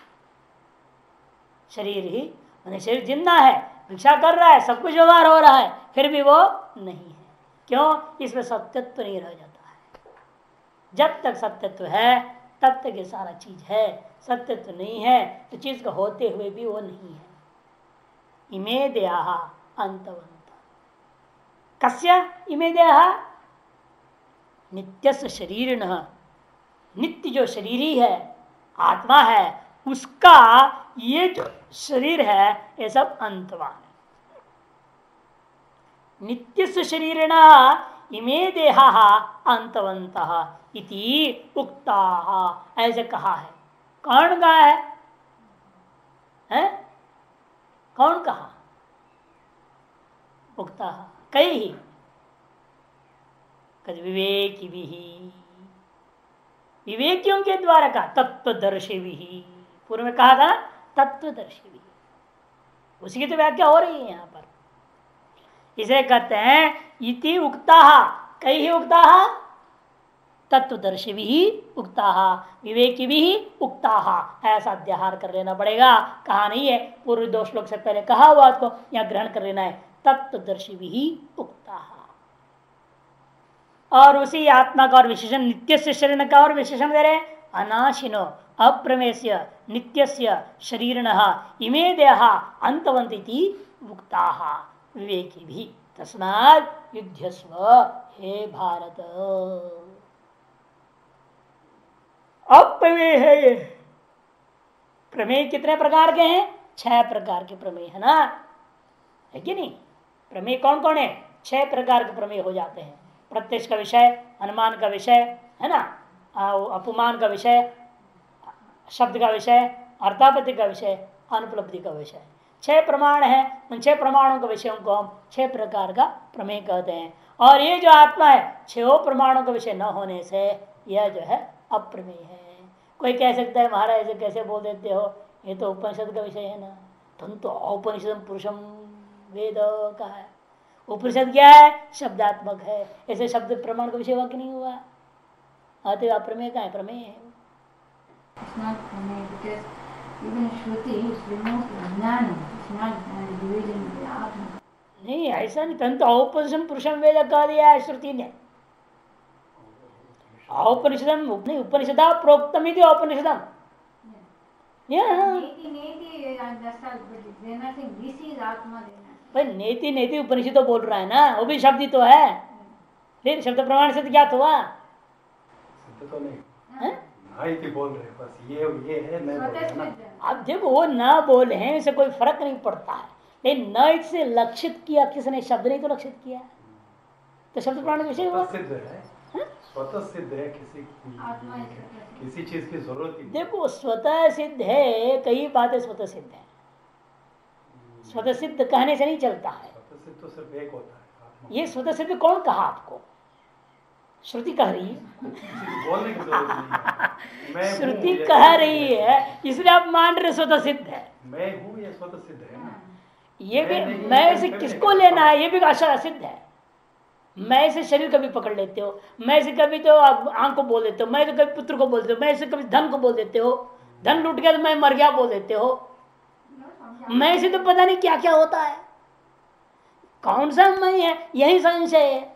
शरीर ही मैंने शरीर जिंदा है, भिक्षा कर रहा है, सब कुछ व्यवहार हो रहा है, फिर भी वो नहीं है। क्यों? इसमें सत्यत्व नहीं रह जाता है। जब तक सत्यत्व है तब तक ये सारा चीज है, सत्यत्व नहीं है तो चीज का होते हुए भी वो नहीं है। इमे देहा अंतवंत कस्य इमे देहा नित्यस्य शरीर, नित्य जो शरीरी है आत्मा है उसका ये जो शरीर है ये सब अंतवान है। नित्यस्य शरीरिण इमे देहा अंतवंत इति उक्ता, ऐसे कहा है। कौन कहा है, है? कौन कहा? उक्ता कई ही विवेकी भी, विवेकियों के द्वारा कहा तत्वदर्शी भी। पूर्व में कहा था तत्वदर्शी भी, उसी की तो व्याख्या हो रही है यहाँ पर। इसे कहते हैं इति उक्ता, कई ही उक्ता, तत्वदर्शी भी उक्ता, विवेकी भी उक्ता। ऐसा अध्याहार कर लेना पड़ेगा। कहा नहीं है, पूर्व दो श्लोक से पहले कहा हुआ को यहाँ ग्रहण कर लेना है। तत्वदर्शी भी उक्ता, और उसी आत्मा का और विशेषण नित्य से शरीर का और विशेषण दे रहे अनाशिनो अप्रमेस्य नित्यस्य शरीरिणः इमे देहा अंतवंती उक्ता विवेकी भी तस्मात् युध्यस्व हे भारत। अप्रमेय है ये। प्रमेय कितने प्रकार के हैं? छह प्रकार के प्रमेय है ना, है कि नहीं? प्रमेय कौन कौन है? छह प्रकार के प्रमेय हो जाते हैं। प्रत्यक्ष का विषय, अनुमान का विषय है ना, अपमान का विषय, शब्द का विषय, अर्थापत्ति का विषय, अनुपलब्धि का विषय। छह प्रमाण है, उन छह प्रमाणों के विषयों को हम छह प्रकार का प्रमेय कहते हैं। और ये जो आत्मा है छह प्रमाणों का विषय न होने से यह जो है अप्रमेय है। कोई कह सकता है महाराज ऐसे कैसे बोल देते हो, ये तो उपनिषद का विषय है ना। तुम तो औपनिषद पुरुषम वेद का है। उपनिषद क्या है? शब्दात्मक है, ऐसे शब्द प्रमाण का विषय हुआ कि नहीं हुआ? अतः अप्रमेय का है, प्रमेय है। नहीं ऐसा नहीं, तंतु औपनिषद पुरुषम वेद कह दिया है श्रुति ने। औपनिषदम नहीं, उपनिषदा प्रोक्तम ही औपनिषदम। भाई नेति नेति उपनिषद तो बोल रहा है ना, वो भी शब्द ही तो है। फिर शब्द प्रमाण से क्या हुआ? तो नहीं है? बोल रहे बस ये ये है न। अब देखो वो न बोले हैं इससे कोई फर्क नहीं पड़ता है, लेकिन न इससे लक्षित किया किसने? शब्द नहीं तो लक्षित किया, तो शब्द प्रमाण विषय हुआ। सिद्ध है, स्वतः सिद्ध है, किसी किसी चीज की जरूरत ही। देखो स्वतः सिद्ध है, कई बातें स्वतः सिद्ध है। स्वतः सिद्ध कहने से नहीं चलता है, स्वतः सिद्ध तो सिर्फ एक होता है। ये स्वतः सिद्ध कौन कहा आपको? श्रुति कह रही है। बोलने की जरूरत नहीं है। श्रुति कह रही है इसलिए आप मान रहे स्वतः सिद्ध है। मैं हूँ, ये स्वतः सिद्ध है ना। ये भी मैं से किसको लेना है? ये भी आशा सिद्ध है। मैं से शरीर कभी पकड़ लेते हो, मैं से कभी तो आंख को बोल देते हो, मैं से कभी पुत्र को बोल देते हो, मैं से कभी धन को बोल देते हो, धन लूट गया तो मैं मर गया बोल देते हो। मैं से तो पता नहीं क्या क्या होता है। कौन सा मैं है? यही संशय है।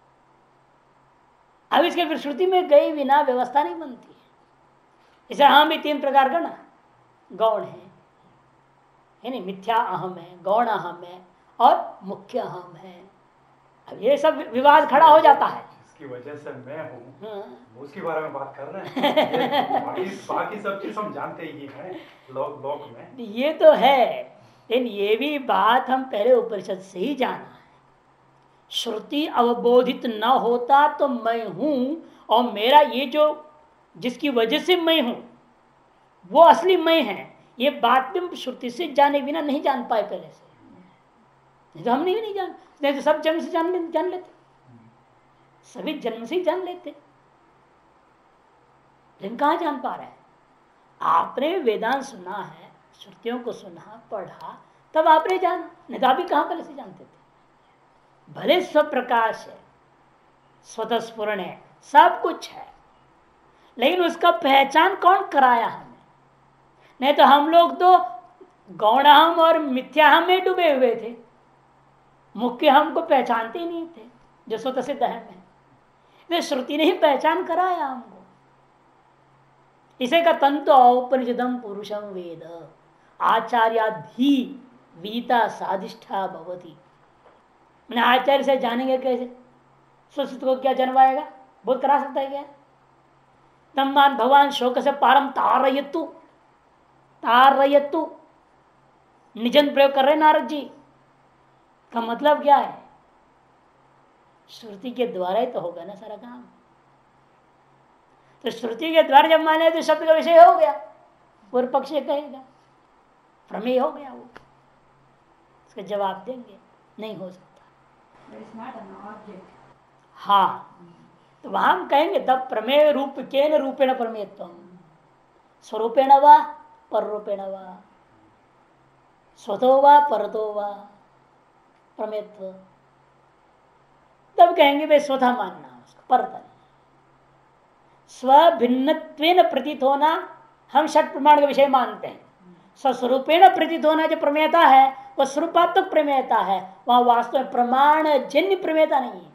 अब इसके फिर श्रुति में गई बिना व्यवस्था नहीं बनती है। इसे हम भी तीन प्रकार का ना गौण है, है नहीं? मिथ्या अहम है, गौण अहम है और मुख्य अहम है। अब ये सब विवाद खड़ा हो जाता है। इसकी वजह से मैं हूँ, उसके बारे में बात कर रहे हैं। बाकी बाकी सब चीज हम जानते ही हैं लोक लोक में। ये तो है, लेकिन ये भी बात हम पहले उपनिषद से ही जाना है। श्रुति अवबोधित न होता तो मैं हूं और मेरा ये जो जिसकी वजह से मैं हूं वो असली मैं है, ये बात में श्रुति से जाने बिना नहीं जान पाए पहले से। तो हम नहीं नहीं जान, नहीं तो सब जन से जान जान लेते। सभी जन्म से ही जान लेते, लेकिन कहाँ जान पा रहे हैं? आपने वेदांत सुना है, श्रुतियों को सुना पढ़ा, तब आपने जाना, नहीं तो आप भी कहाँ पहले से जानते थे? भले स्वप्रकाश है, स्वतः स्फुरण है, सब कुछ है, लेकिन उसका पहचान कौन कराया हमें? नहीं तो हम लोग तो गौणहम और मिथ्याहम में डूबे हुए थे, मुख्य हमको पहचानते ही नहीं थे जो स्वतः सिद्ध है। तो श्रुति ने ही पहचान कराया हमको। इसे का तंतु औपनिषदम पुरुषम वेद आचार्याधि विदिता साधिष्ठा भवती। मैंने आचार्य से जानेंगे कैसे? स्वसिद्ध को क्या जन्माएगा? बोध करा सकता है क्या? तम्मान भगवान शोक से पारम तारयतु तारयतु निजन प्रयोग कर रहे नारद जी का मतलब क्या है? श्रुति के द्वारा ही तो होगा ना सारा काम। तो श्रुति के द्वारा जब माने तो शब्द का विषय हो गया, पूर्व पक्ष कहेगा प्रमेय हो गया, वो इसका जवाब देंगे नहीं हो सकता। हाँ, तो वहां हम कहेंगे तब प्रमेय रूप के न रूपेण प्रमेयत्व, स्वरूपेण वा पररूपेण वा स्वतो वा परतो वा प्रमेयत्व। तब कहेंगे भाई स्वतः मानना, उसका परता नहीं। स्वभिन्नत्वेन प्रतीत होना हम षट प्रमाण का विषय मानते हैं। स्वस्वरूपेण प्रतीत होना जो प्रमेयता है वह स्वरूपात्मक प्रमेयता है, वहां वास्तव में प्रमाण जन्य प्रमेयता नहीं है।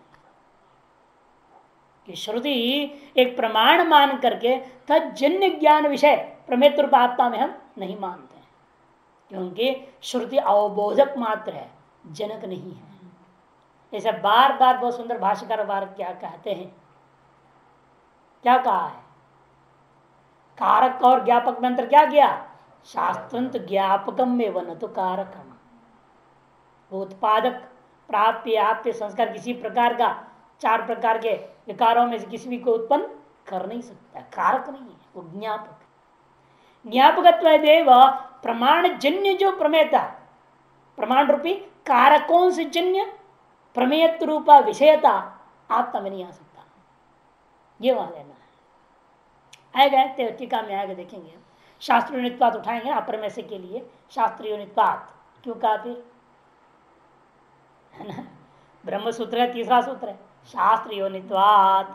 कि श्रुति एक प्रमाण मान करके तजन्य ज्ञान विषय प्रमेय रूप आत्मा में हम नहीं मानते हैं, क्योंकि श्रुति अवबोधक मात्र है, जनक नहीं है। ऐसा बार बार बहुत सुंदर भाष्यकार बार क्या कहते हैं, क्या कहा है? कारक और ज्ञापक में अंतर क्या किया? शास्त्रंत ज्ञापकम में वन तो कारकम। उत्पादक प्राप्य आप्य संस्कार किसी प्रकार का चार प्रकार के विकारों में से किसी भी को उत्पन्न कर नहीं सकता, कारक नहीं है वो ज्ञापक। ज्ञापकत्व देव प्रमाण जन्य जो प्रमेयता, प्रमाण रूपी कारकों से जन्य प्रमेयत्व रूपा विषयता आत्मा में नहीं आ सकता, ये वहां लेना है। आएगा टीका में आएगा, देखेंगे शास्त्रीय नित्वात उठाएंगे अप्रमेय से के लिए। शास्त्रीय नित्वात क्यों कहा फिर, है ना? ब्रह्म सूत्र है, तीसरा सूत्र है शास्त्रीय नित्वात।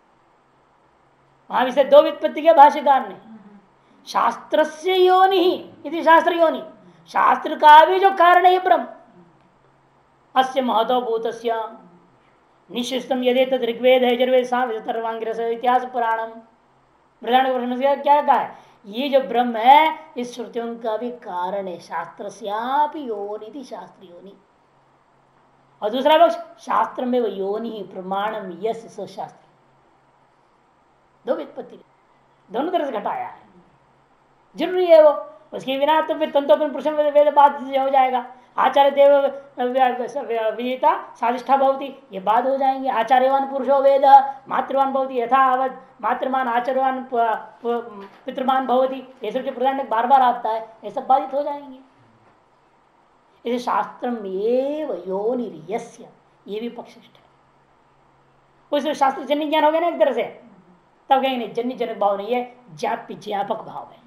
वहां से दो व्युत्पत्ति के भाष्यकार ने, शास्त्र से योनि इति शास्त्र योनि, शास्त्र का भी जो कारण है ब्रह्म, अस्य महतो भूतस्य निशिष्टम यदि तद ऋग्वेद है यजुर्वेद सामवेद इतिहास पुराणम क्या कहा है? ये जो ब्रह्म है इस श्रुतियों का भी कारण है, शास्त्र श्यापि योनि थी शास्त्र योनि। और दूसरा पक्ष शास्त्र में वो योनि ही प्रमाणम यस शास्त्र, दो व्युत्पत्ति दोनों तरह से घटाया है, जरूरी है वो। उसके बिना तो फिर तंतोपन पुरुषम वेद बात हो जाएगा। आचार्य देव विदिता साधिष्ठा भवती, ये बात हो जाएंगे। आचार्यवान पुरुषो वेद मातृवान भवती यथावत मातृमान आचार्यवान पितृमान भवती, ये सब जो प्रधान बार बार आता है ये सब बाधित हो जाएंगे। इसे शास्त्रम एव योनिर्यस्य, ये भी पक्षिष्ट है। उस शास्त्र जन्य ज्ञान हो गया ना एक तरह से, तब कहेंगे जन्य जनक भाव नहीं है, ज्ञाप्य ज्ञापक भाव है।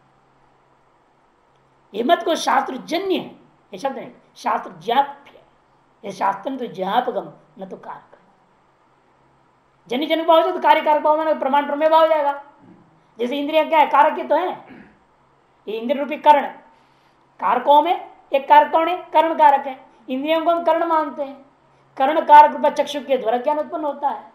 ये मत को शास्त्र जन्य है ये शब्द नहीं, शास्त्र ज्ञाप्य है। ये शास्त्र तो ज्ञापकम न तो कारक। जन्य जनक भाव तो कार्य कारक भाव में प्रमाण प्रमेय भाव हो जाएगा। जैसे इंद्रिया क्या है, कारक तो है, ये इंद्रिय रूपी कर्ण, कारकों में एक कारक कौन है? कर्ण कारक है। इंद्रियों को हम कर्ण मानते हैं, कर्ण कारक रूप चक्षु के द्वारा ज्ञान उत्पन्न होता है।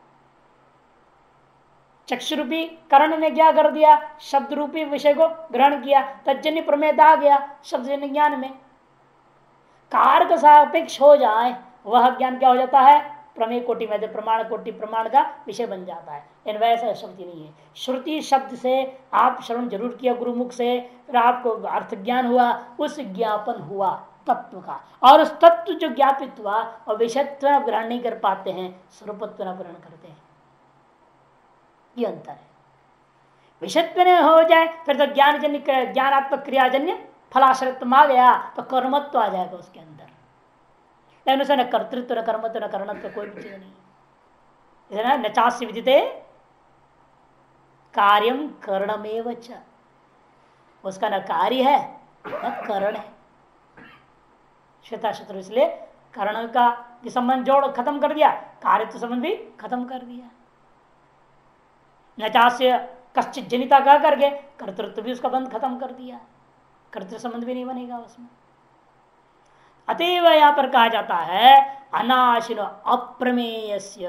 चक्षु रूपी कर्ण ने क्या कर दिया? शब्द रूपी विषय को ग्रहण किया, तज्जन्य प्रमेयता आ गया शब्द जन्य ज्ञान में। कारक सापेक्ष हो जाए वह ज्ञान क्या हो जाता है? प्रमेय कोटि में, प्रमाण कोटि प्रमाण का विषय बन जाता है। इन वैसा श्रुति नहीं है। श्रुति शब्द से आप श्रवण जरूर किया गुरुमुख से, फिर आपको अर्थ ज्ञान हुआ, उस ज्ञापन हुआ तत्व का, और उस तत्व जो ज्ञापित हुआ और विषयत्व ग्रहण नहीं कर पाते हैं, स्वरूपत्व ग्रहण करते हैं। ये अंतर है। विषयत्व हो जाए फिर तो ज्ञानजन्य ज्ञानात्मक क्रियाजन्य फलाश्रयत्व आ गया तो कर्मत्व आ जाएगा उसके अंदर। लेकिन उसे न कर्तृत्व न कर्मत्व न कर्णत्व कोई भी चीज नहीं। न चास्य विदिते कार्यम करणमेव च, उसका न कार्य है न करण है। श्वेता शत्रु इसलिए करण का संबंध जोड़ खत्म कर दिया, कार्य तो संबंध भी खत्म कर दिया। न चास्य कश्चित जनिता कह करके कर्तृत्व भी उसका बंध खत्म कर दिया, कर्तृ संबंध भी नहीं बनेगा उसमें। अतएव यहां पर कहा जाता है अनाशिनो अप्रमेयस्य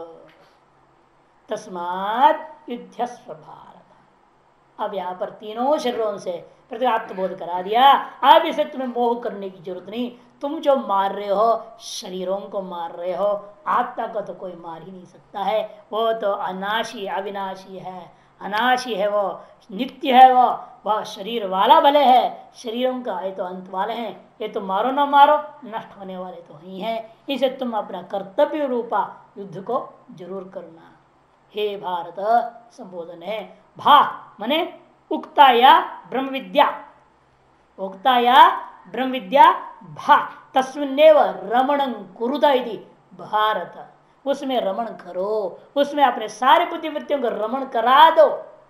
तस्मात् युध्यस्व भारत। अब यहां पर तीनों शरीरों से प्रतिआत्मबोध करा दिया। अब इसे तुम्हें मोह करने की जरूरत नहीं, तुम जो मार रहे हो शरीरों को मार रहे हो, आत्मा को तो कोई मार ही नहीं सकता है। वो तो अनाशी अविनाशी है, अनाशी है, वो नित्य है, वो वह शरीर वाला भले है, शरीरों का ये तो अंत वाले हैं, ये तो मारो ना मारो नष्ट होने वाले तो ही हैं। इसे तुम अपना कर्तव्य रूपा युद्ध को जरूर करना। हे भारत संबोधन है, भा मने उक्ता या ब्रह्म विद्या, उक्ता या ब्रह्म विद्या भा तस्मिन्नेव रमणं कुरुत इति भारत। उसमें रमण करो, उसमें अपने सारे बुद्धिवृत्तियों को रमण करा दो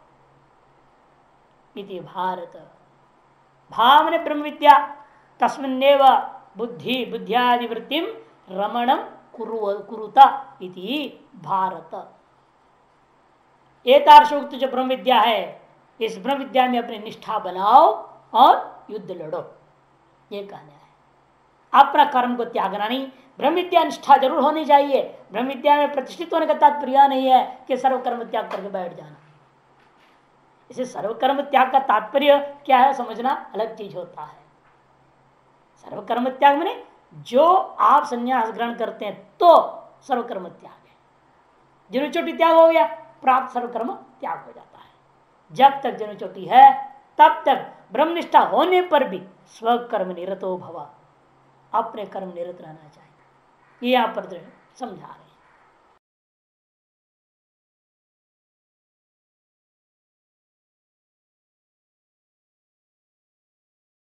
इति भारत। भा मने ब्रह्म विद्या तस्मिन्नेव बुद्धि बुद्धियादि वृत्तिम रमणं कुरुत इति भारत। एतार्शोक्त जो ब्रह्म विद्या है, इस ब्रह्म विद्या में अपनी निष्ठा बनाओ और युद्ध लड़ो, ये कहना है। अपना कर्म को त्यागना नहीं, ब्रह्म विद्या निष्ठा जरूर होनी चाहिए। ब्रह्म विद्या में प्रतिष्ठित होने का तात्पर्य नहीं है कि सर्व कर्म त्याग करके बैठ जाना। इसे सर्व कर्म त्याग का तात्पर्य क्या है समझना अलग चीज होता है। सर्व कर्म त्याग में जो आप संन्यास ग्रहण करते हैं तो सर्व कर्म त्याग है। जनु चोटी त्याग हो गया, प्राप्त सर्व कर्म त्याग हो जाता है। जब तक जनु चोटी है तब तक ब्रह्मनिष्ठा होने पर भी स्वकर्म निरतो भव, अपने कर्म निरत रहना चाहिए। ये यहां पर समझा रहे।